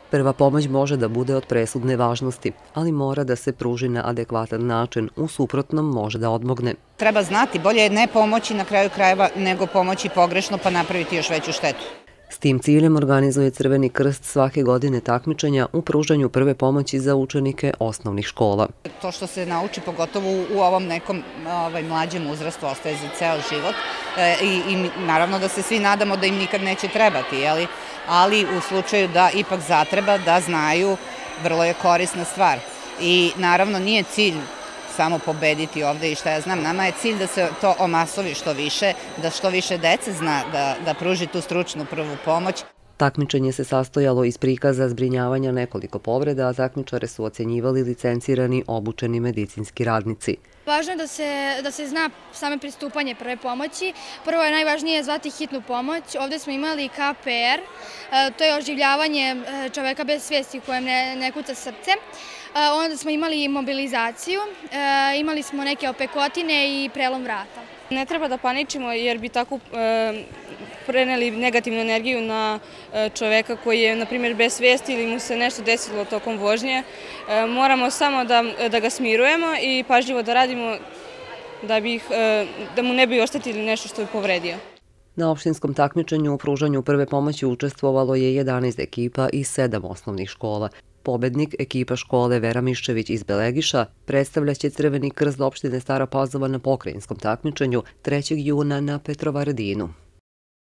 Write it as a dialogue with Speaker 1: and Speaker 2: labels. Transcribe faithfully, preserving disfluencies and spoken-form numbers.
Speaker 1: Prva pomoć može da bude od presudne važnosti, ali mora da se pruži na adekvatan način, u suprotnom može da odmogne.
Speaker 2: Treba znati, bolje je ne pomoći na kraju krajeva nego pomoći pogrešno pa napraviti još veću štetu.
Speaker 1: S tim ciljem organizuje Crveni krst svake godine takmičenja u pružanju prve pomoći za učenike osnovnih škola.
Speaker 2: To što se nauči, pogotovo u ovom nekom ovaj, mlađem uzrastu, ostaje za ceo život e, i, i naravno da se svi nadamo da im nikad neće trebati, jeli? Ali u slučaju da ipak zatreba, da znaju, vrlo je korisna stvar. I naravno nije cilj samo pobediti ovde i šta ja znam, nama je cilj da se to omasovi što više, da što više dece zna da, da pruži tu stručnu prvu pomoć.
Speaker 1: Takmičenje se sastojalo iz prikaza zbrinjavanja nekoliko povreda, a takmičare su ocenjivali licencirani obučeni medicinski radnici.
Speaker 3: Važno je da se, da se zna same pristupanje prve pomoći. Prvo je najvažnije zvati hitnu pomoć. Ovde smo imali K P R, to je oživljavanje čoveka bez svijesti kojem ne, ne kuca srce. Onda smo imali imobilizaciju, imali smo neke opekotine i prelom vrata.
Speaker 4: Ne treba da paničimo jer bi tako preneli negativnu energiju na čoveka koji je, na primjer, bez svijesti ili mu se nešto desilo tokom vožnje. Moramo samo da, da ga smirujemo i pažljivo da radimo da, bi, da mu ne bi oštetili nešto što je povredio.
Speaker 1: Na opštinskom takmičenju u pružanju prve pomoći učestvovalo je jedanaest ekipa i sedam osnovnih škola. Pobednik, ekipa škole Vera Miščević iz Belegiša, predstavljaće Crveni krst opštine Stara Pazova na pokrajinskom takmičenju trećeg juna na Petrovaradinu.